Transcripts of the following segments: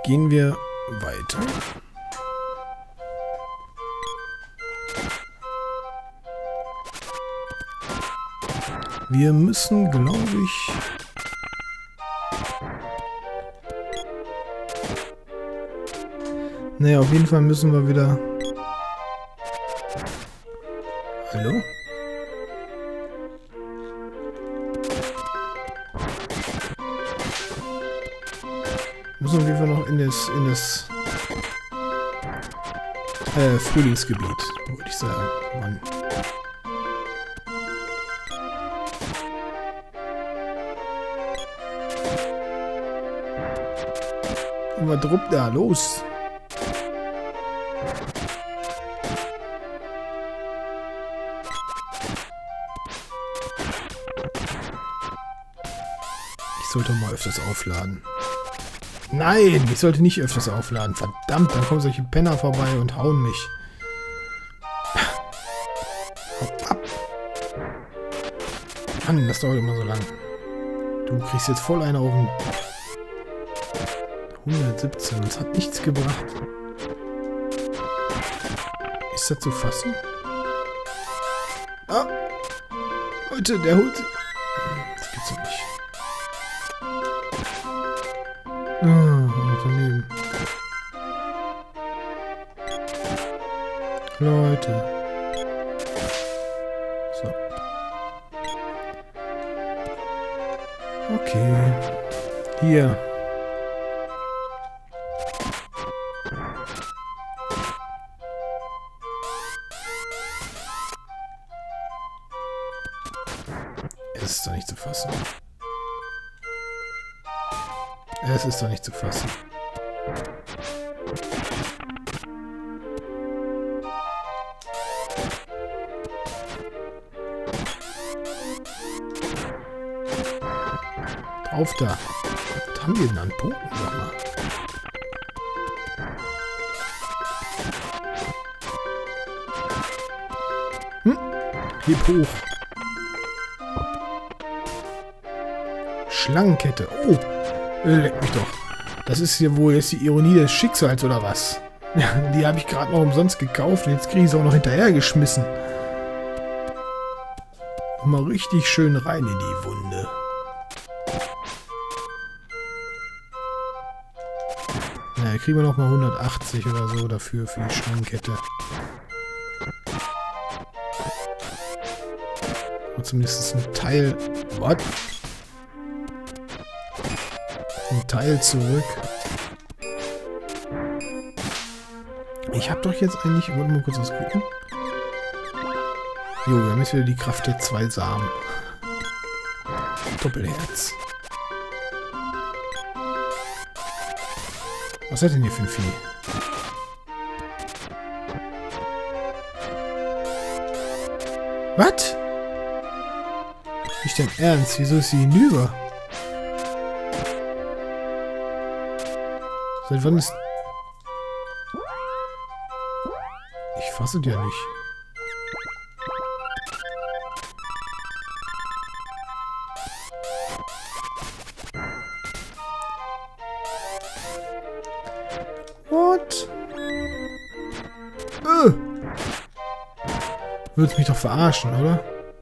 Gehen wir weiter. Wir müssen, glaube ich... Naja, auf jeden Fall müssen wir wieder... Hallo? Müssen wir auf jeden Fall noch in das Frühlingsgebiet, würde ich sagen. Mann. Was druppt da? Los! Ich sollte mal öfters aufladen. Nein, ich sollte nicht öfters aufladen. Verdammt, dann kommen solche Penner vorbei und hauen mich. Hau ab! Mann, das dauert immer so lang. Du kriegst jetzt voll eine auf den... 117, das hat nichts gebracht. Ist das zu fassen? Ah! Leute, der holt sich... Das gibt's doch nicht. Ah, daneben. Leute. So. Okay. Hier. Es ist doch nicht zu fassen. Es ist doch nicht zu fassen. Drauf da. Was haben wir denn an Punkten? Sag mal. Heb hoch. Schlangenkette. Oh, leck mich doch. Das ist hier wohl jetzt die Ironie des Schicksals, oder was? Ja, die habe ich gerade noch umsonst gekauft und jetzt kriege ich sie auch noch hinterhergeschmissen. Mal richtig schön rein in die Wunde. Na, kriegen wir noch mal 180 oder so dafür für die Schlangenkette. Und zumindest ein Teil... What? Ein Teil zurück. Ich habe doch jetzt eigentlich... Wollen wir mal kurz was gucken? Jo, wir haben jetzt wieder die Kraft der 2 Samen. Doppelherz. Was hat denn hier für ein Vieh? Was? Nicht dein Ernst? Wieso ist sie hinüber? Seit wann ist... Ich fasse dir nicht. What? Würdest mich doch verarschen, oder?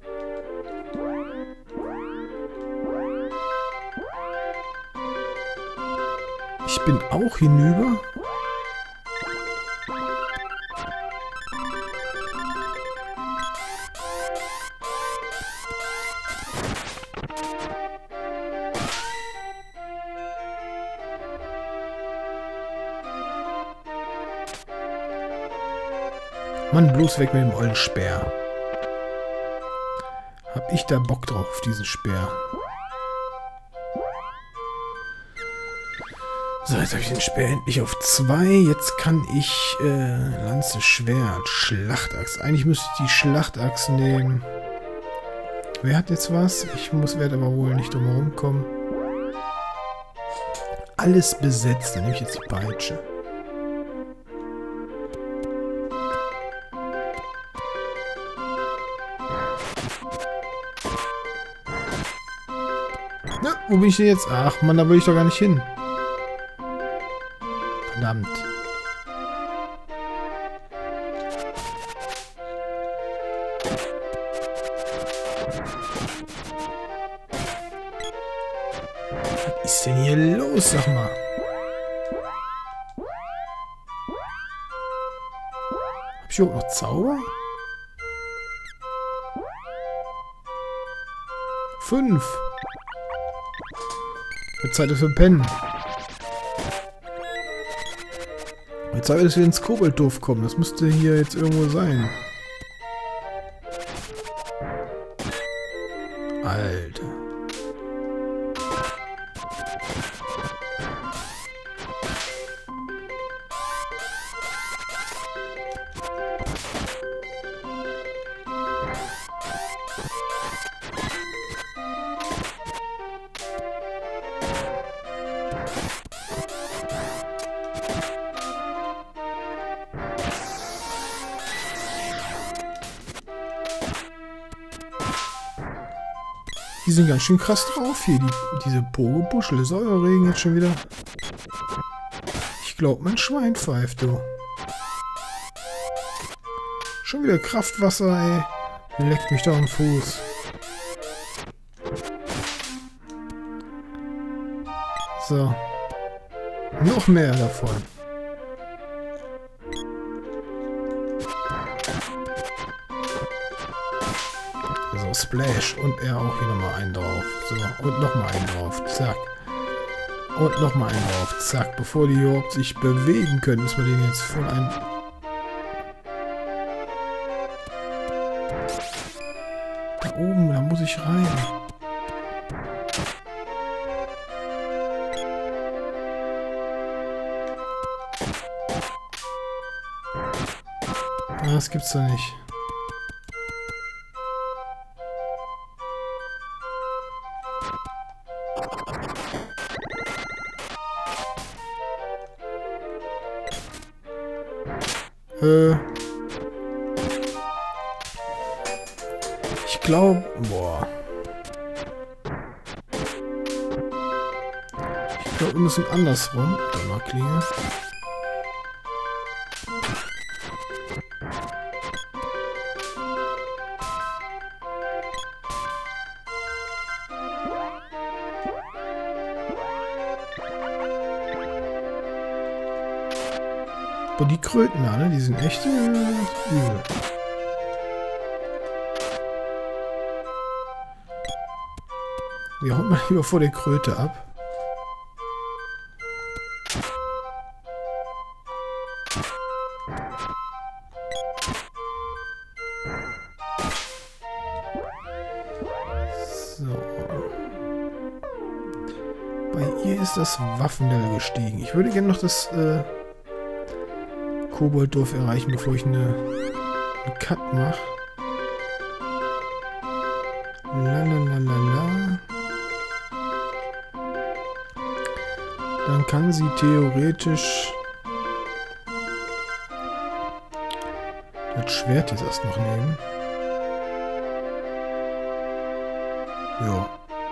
Ich bin auch hinüber? Mann, bloß weg mit dem ollen Speer. Hab ich da Bock drauf, auf diesen Speer. So, jetzt habe ich den Speer endlich auf 2. Jetzt kann ich Lanze, Schwert, Schlachtachs. Eigentlich müsste ich die Schlachtachs nehmen. Wer hat jetzt was? Ich werde aber wohl nicht drum herum kommen. Alles besetzt. Dann nehme ich jetzt die Peitsche. Na, wo bin ich denn jetzt? Ach Mann, da will ich doch gar nicht hin. Verdammt. Was ist denn hier los, sag mal? Hab ich überhaupt noch Zauber? 5. Wird Zeit, dass wir pennen. Wird Zeit, dass wir ins Kobolddorf kommen. Das müsste hier jetzt irgendwo sein. Alter. Die sind ganz schön krass drauf hier, diese Pogo-Buschel. Säureregen jetzt schon wieder. Ich glaube, mein Schwein pfeift, du. Schon wieder Kraftwasser, ey. Leckt mich doch am Fuß. So. Noch mehr davon. So, Splash. Und er auch hier nochmal einen drauf. So, und nochmal einen drauf. Zack. Und nochmal einen drauf. Zack. Bevor die überhaupt sich bewegen können, müssen wir den jetzt von einem... Da oben, da muss ich rein. Das gibt's doch nicht. Ich glaube... Boah. Ich glaube, wir müssen andersrum. Donnerklinge. Aber die Kröten da, ne? Die sind echt übel. Die haut man lieber vor der Kröte ab. So. Bei ihr ist das Waffenlevel gestiegen. Ich würde gerne noch das Kobolddorf erreichen, bevor ich einen Cut mache. Lalalala. Dann kann sie theoretisch das Schwert jetzt erst noch nehmen. Ja.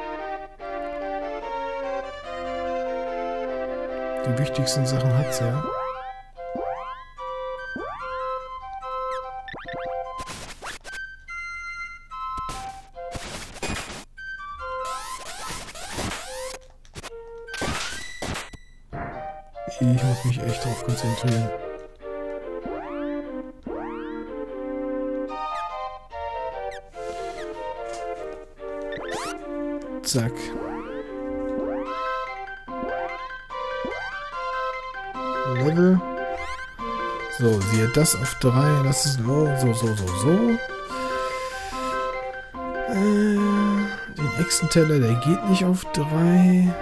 Die wichtigsten Sachen hat sie ja. Ich muss mich echt drauf konzentrieren. Zack. Level. So, siehe das auf 3. Das ist so. Den Echsenteller, der geht nicht auf 3.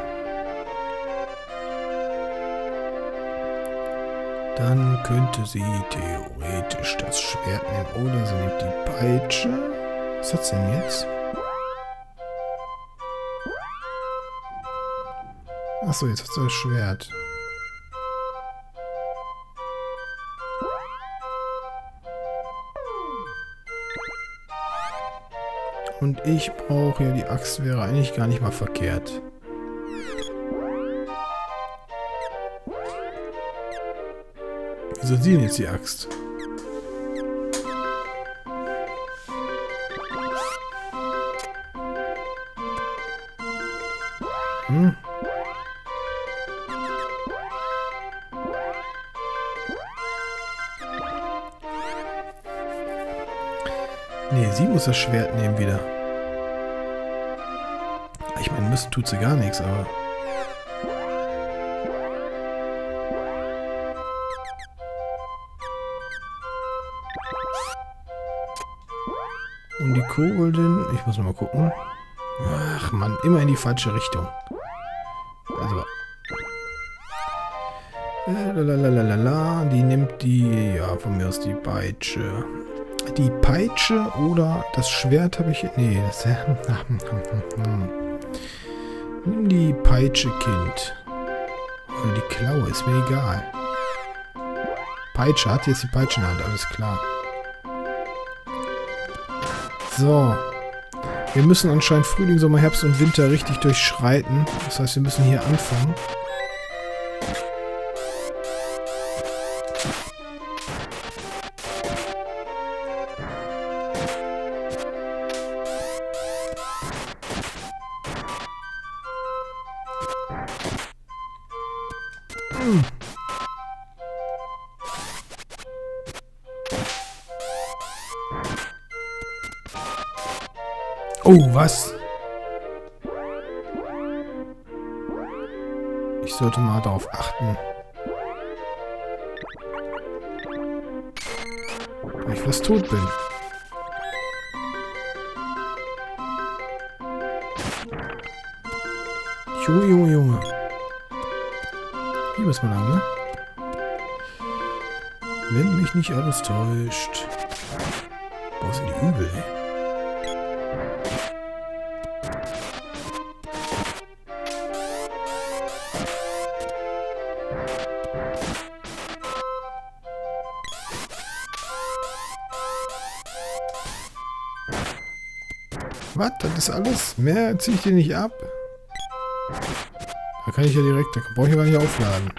Dann könnte sie theoretisch das Schwert nehmen. Oder sie nimmt die Peitsche. Was hat sie denn jetzt? Achso, jetzt hat sie das Schwert. Und ich brauche ja die Axt, wäre eigentlich gar nicht mal verkehrt. Wieso hat sie denn jetzt die Axt? Hm? Nee, sie muss das Schwert nehmen wieder. Ich meine, müssen tut sie gar nichts, aber... Und die Koboldin... Ich muss noch mal gucken. Ach Mann, immer in die falsche Richtung. Also... Lalalala, die nimmt die... Ja, von mir aus die Peitsche. Die Peitsche oder das Schwert habe ich... Nee, das... Nimm die Peitsche, Kind. Oder die Klaue, ist mir egal. Peitsche, hat jetzt die Peitsche in der Hand, alles klar. So. Wir müssen anscheinend Frühling, Sommer, Herbst und Winter richtig durchschreiten. Das heißt, wir müssen hier anfangen. Oh, was? Ich sollte mal darauf achten. Weil ich fast tot bin. Junge, Junge, Junge. Hier müssen wir lang, ne? Wenn mich nicht alles täuscht. Boah, sind die übel, ey. Was? Das ist alles? Mehr ziehe ich dir nicht ab? Da kann ich ja direkt, da brauche ich ja gar nicht aufladen.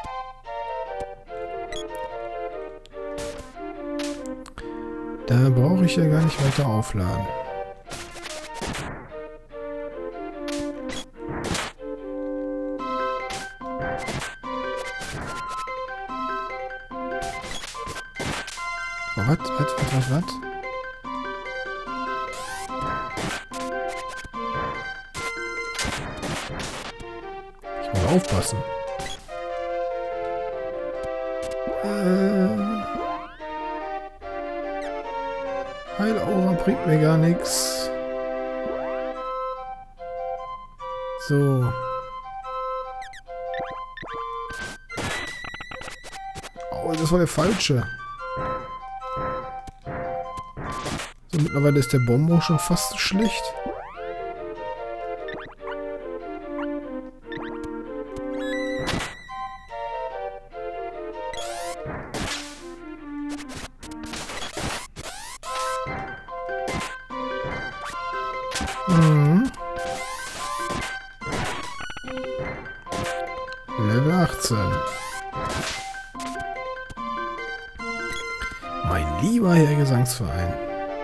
Da brauche ich ja gar nicht weiter aufladen. Oh, was? Ich muss aufpassen. Heilaura bringt mir gar nichts. So. Oh, das war der falsche. So, mittlerweile ist der Bonbon schon fast schlecht. Level 18. Mein lieber Herr Gesangsverein.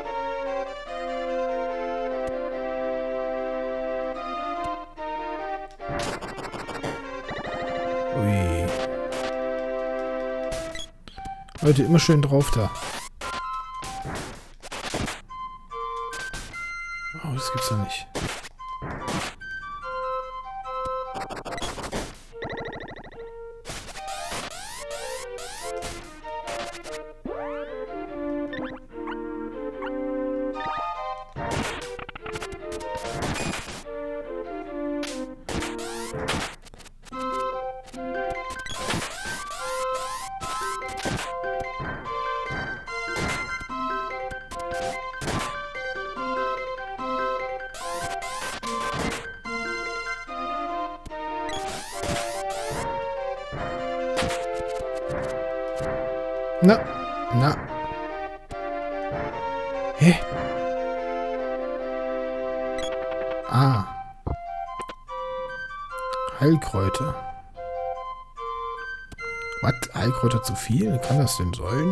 Ui. Leute, immer schön drauf da. Oh, das gibt's doch nicht. Na. Hä? Ah. Heilkräuter. Was? Heilkräuter zu viel? Kann das denn sein?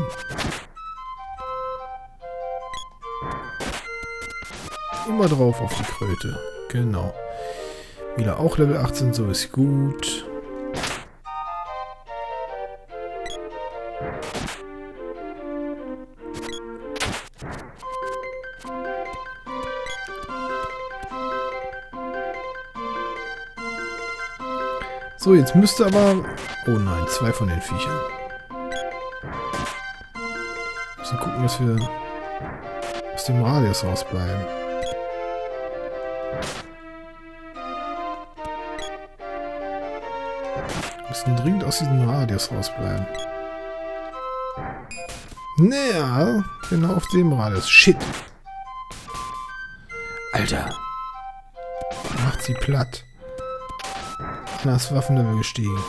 Immer drauf auf die Kröte. Genau. Wieder auch Level 18, so ist gut. So, jetzt müsste aber... Oh nein, 2 von den Viechern. Müssen gucken, dass wir aus dem Radius rausbleiben. Wir müssen dringend aus diesem Radius rausbleiben. Naja, genau auf dem Radius. Shit. Alter. Macht sie platt. Annas Waffenlevel gestiegen.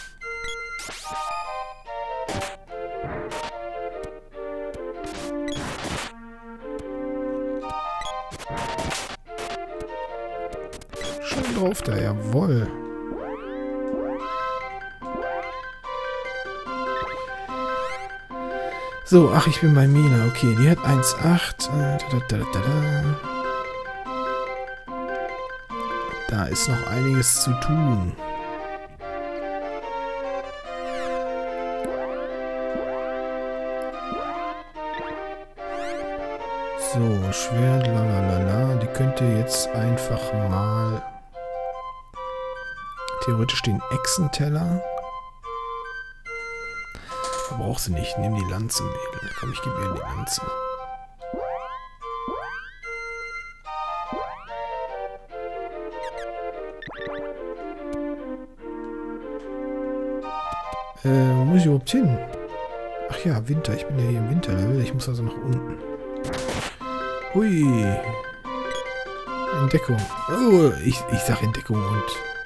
Schön drauf da, jawohl. So, ach, ich bin bei Mina. Okay, die hat 1,8. Da ist noch einiges zu tun. So, Schwert, lalalala. Die könnte jetzt einfach mal... Theoretisch den Echsenteller. Aber braucht sie nicht. Nimm die Lanze, Mädel. Komm, ich gebe ihr die Lanze. Wo muss ich überhaupt hin? Ach ja, Winter. Ich bin ja hier im Winterlevel. Ich muss also nach unten. Hui. Entdeckung. Oh, ich sag Entdeckung und...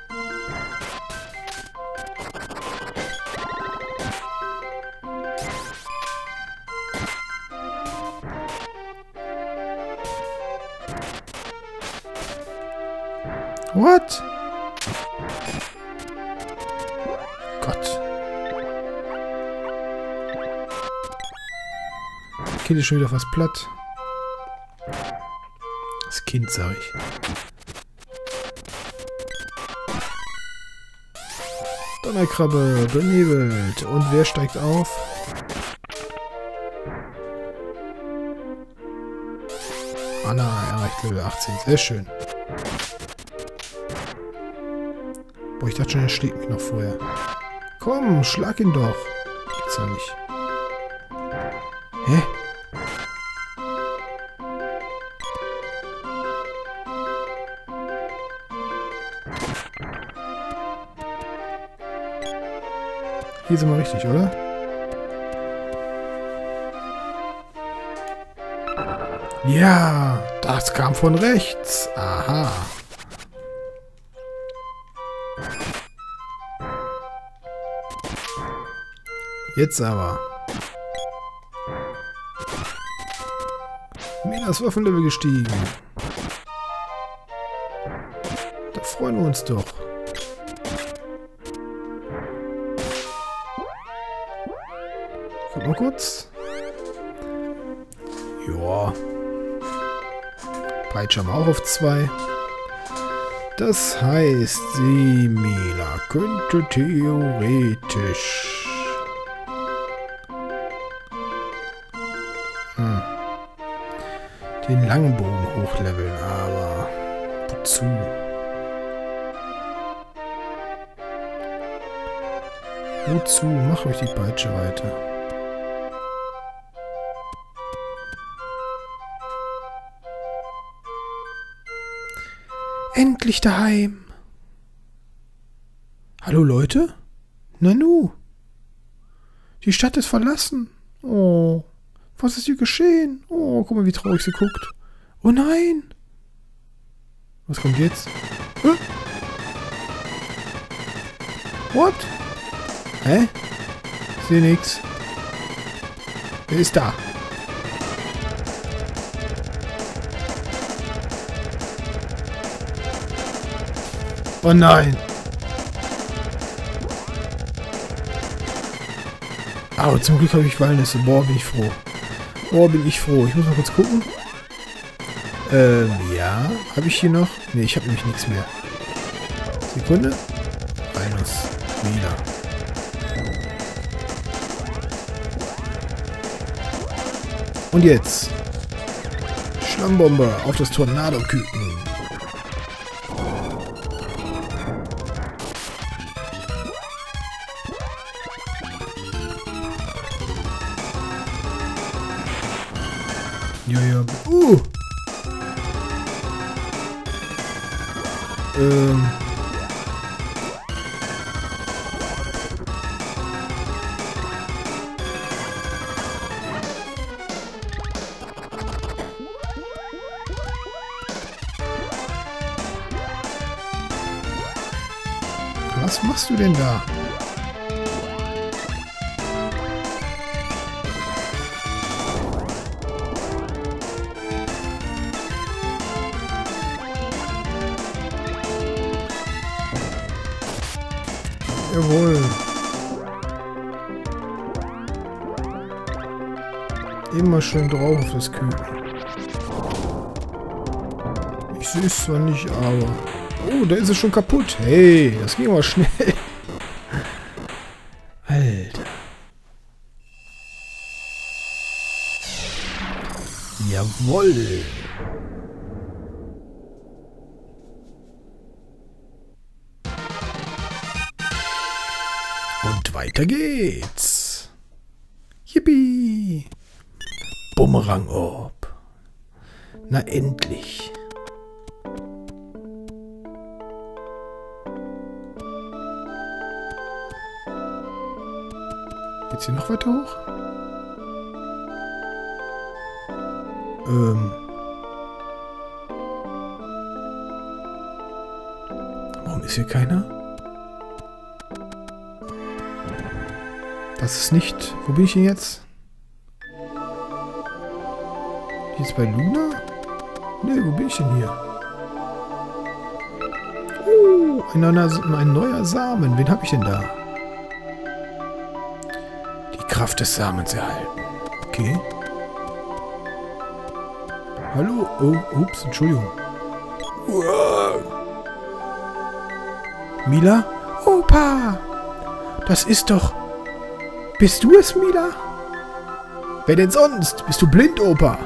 What? Gott. Das Kind ist schon wieder fast platt. Das Kind, sag ich. Donnerkrabbe, benebelt. Und wer steigt auf? Anna erreicht Level 18. Sehr schön. Boah, ich dachte schon, er schlägt mich noch vorher. Komm, schlag ihn doch. Gibt's ja nicht. Hä? Hier sind wir richtig, oder? Ja, das kam von rechts. Aha. Jetzt aber. Minas Waffenlevel gestiegen. Da freuen wir uns doch. Guck mal kurz. Joa. Peitsche haben wir auch auf 2. Das heißt, Mila könnte theoretisch... den Langbogen hochleveln, aber wozu? Wozu? Mach euch die Peitsche weiter. Endlich daheim! Hallo Leute? Nanu? Die Stadt ist verlassen. Oh. Was ist hier geschehen? Oh, guck mal, wie traurig sie guckt. Oh nein! Was kommt jetzt? Hä? What? Hä? Ich sehe nix. Wer ist da? Oh nein! Aber zum Glück habe ich Walnüsse. Boah, bin ich froh. Boah, bin ich froh. Ich muss mal kurz gucken. Ja. Habe ich hier noch? Ne, ich habe nämlich nichts mehr. Sekunde. Walnuss. Wieder. Und jetzt. Schlammbombe auf das Tornado-Küken. Ja, ja. Was machst du denn da? Jawohl. Immer schön drauf auf das Küken. Ich sehe es zwar nicht, aber... Oh, da ist es schon kaputt. Hey, das ging aber schnell. Alter. Jawohl. Und weiter geht's. Yippie. Bumerang-Orb. Na endlich. Geht's hier noch weiter hoch? Warum ist hier keiner? Das ist nicht... Wo bin ich denn jetzt? Bin ich jetzt bei Luna? Ne, wo bin ich denn hier? Oh, ein neuer Samen. Wen habe ich denn da? Die Kraft des Samens erhalten. Okay. Hallo? Oh, ups, Entschuldigung. Uah. Mila? Opa! Das ist doch... Bist du es, Mila? Wer denn sonst? Bist du blind, Opa?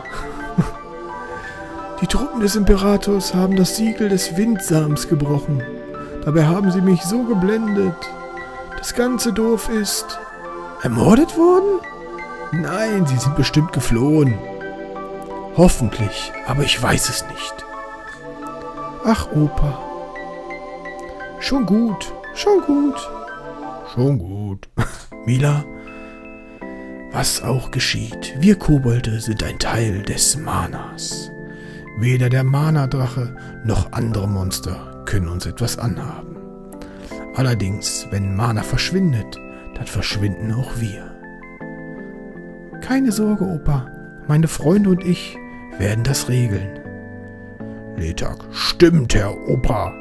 Die Truppen des Imperators haben das Siegel des Windsams gebrochen. Dabei haben sie mich so geblendet. Das ganze Dorf ist... Ermordet worden? Nein, sie sind bestimmt geflohen. Hoffentlich, aber ich weiß es nicht. Ach, Opa. Schon gut, schon gut. Schon gut. Mila, was auch geschieht, wir Kobolde sind ein Teil des Manas. Weder der Mana-Drache noch andere Monster können uns etwas anhaben. Allerdings, wenn Mana verschwindet, dann verschwinden auch wir. Keine Sorge, Opa. Meine Freunde und ich werden das regeln. Letak, stimmt, Herr Opa.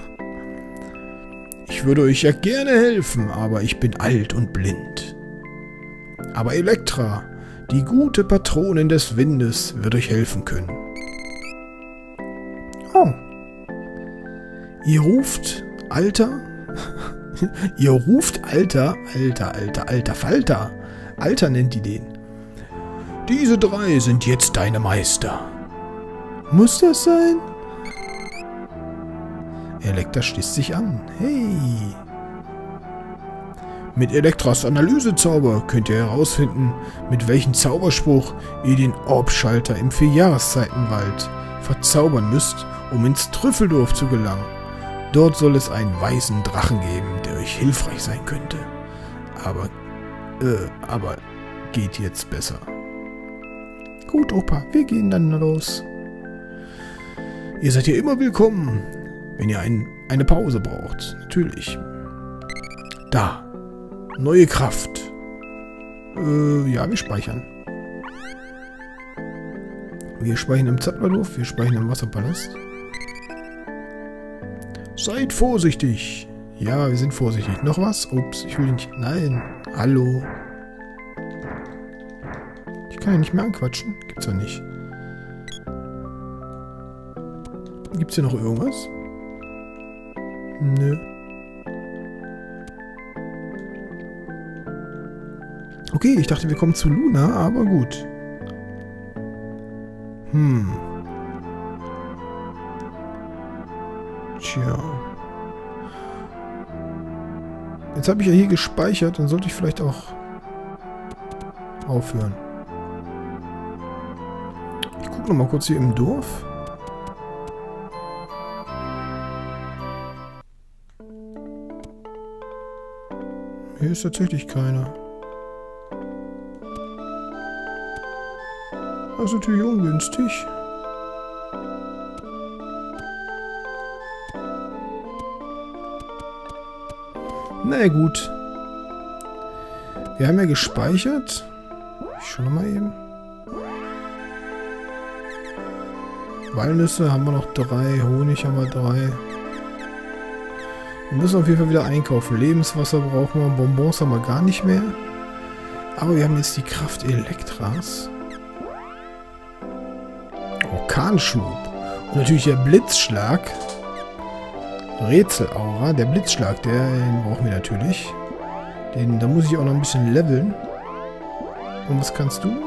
Ich würde euch ja gerne helfen, aber ich bin alt und blind. Aber Elektra, die gute Patronin des Windes, wird euch helfen können. Oh. Ihr ruft Alter? Ihr ruft Alter? Alter Falter. Alter nennt die den. Diese drei sind jetzt deine Meister. Muss das sein? Elektra schließt sich an. Hey. Mit Elektras Analysezauber könnt ihr herausfinden, mit welchem Zauberspruch ihr den Orbschalter im Vierjahreszeitenwald verzaubern müsst, um ins Trüffeldorf zu gelangen. Dort soll es einen weißen Drachen geben, der euch hilfreich sein könnte. Aber geht jetzt besser. Gut, Opa, wir gehen dann los. Ihr seid hier immer willkommen, wenn ihr eine Pause braucht. Natürlich. Da. Neue Kraft. Ja, wir speichern. Wir speichern im Zattwaldorf, wir speichern im Wasserpalast. Seid vorsichtig. Ja, wir sind vorsichtig. Noch was? Ups, ich will nicht... Nein. Hallo. kann ja nicht mehr anquatschen. Gibt's ja nicht. Gibt's hier noch irgendwas? Nö. Okay, ich dachte, wir kommen zu Luna, aber gut. Tja. Jetzt habe ich ja hier gespeichert, dann sollte ich vielleicht auch aufhören. Ich gucke noch mal kurz hier im Dorf. Hier ist tatsächlich keiner. Das ist natürlich ungünstig. Na ja, gut. Wir haben ja gespeichert. Ich schau nochmal eben. Walnüsse haben wir noch 3. Honig haben wir 3. Wir müssen auf jeden Fall wieder einkaufen. Lebenswasser brauchen wir. Bonbons haben wir gar nicht mehr. Aber wir haben jetzt die Kraft Elektras. Orkanschub. Und natürlich der Blitzschlag. Rätselaura. Der Blitzschlag, den brauchen wir natürlich. Da muss ich auch noch ein bisschen leveln. Und was kannst du?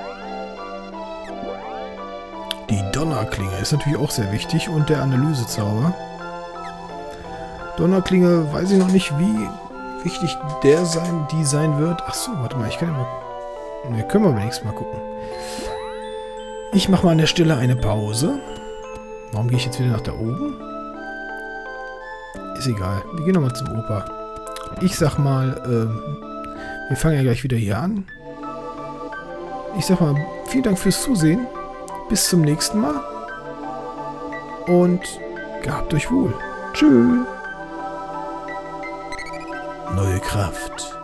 Die Donnerklinge ist natürlich auch sehr wichtig. Und der Analysezauber. Donnerklinge, weiß ich noch nicht, wie wichtig die sein wird. Achso, warte mal, ich kann ja mal... Ne, können wir wenigstens mal gucken. Ich mache mal an der Stelle eine Pause. Warum gehe ich jetzt wieder nach da oben? Ist egal. Wir gehen nochmal zum Opa. Ich sag mal, wir fangen ja gleich wieder hier an. Ich sag mal, vielen Dank fürs Zusehen. Bis zum nächsten Mal. Und gehabt euch wohl. Tschüss. Neue Kraft.